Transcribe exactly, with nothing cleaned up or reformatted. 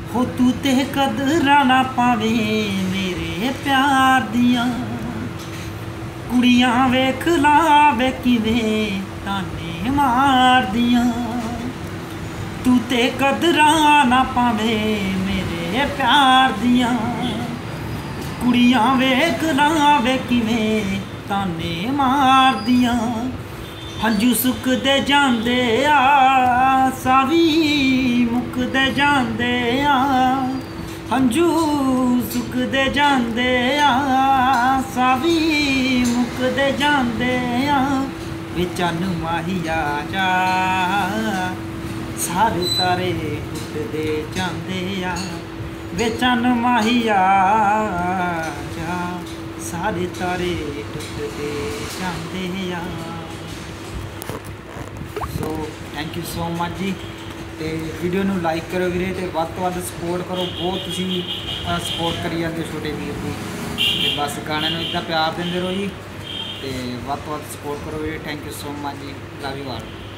हो तू ते कदरां ना पावे मेरे प्यार दियां, कुड़ियां वेख लावे किवें ताने मारदियां। तू ते कदरां ना पावे मेरे प्यार दियां, कुड़ियां वेख लावे किवें ताने मारदियां। हंजू सुकदे जांदे आ सावी मुकदे जांदे आ, हंजू सुकदे जांदे आ सावी मुकदे जांदे आ। वे चन्न माहिया जा सारे तारे टुटदे जांदे आ, वे चन्न माहिया जा सारे तारे टुटदे जांदे आ। So thank you so much जी। तो वीडियो नू लाइक करो वीरे, तो वध तो वध सपोर्ट करो। बहुत तुसी सपोर्ट करी जाते छोटे वीर की, तो बस गाने नू इतना प्यार देंदे रहो जी, तो वध तो वध सपोर्ट करो वीरे। थैंक यू सो मच जी, लव यू ऑल।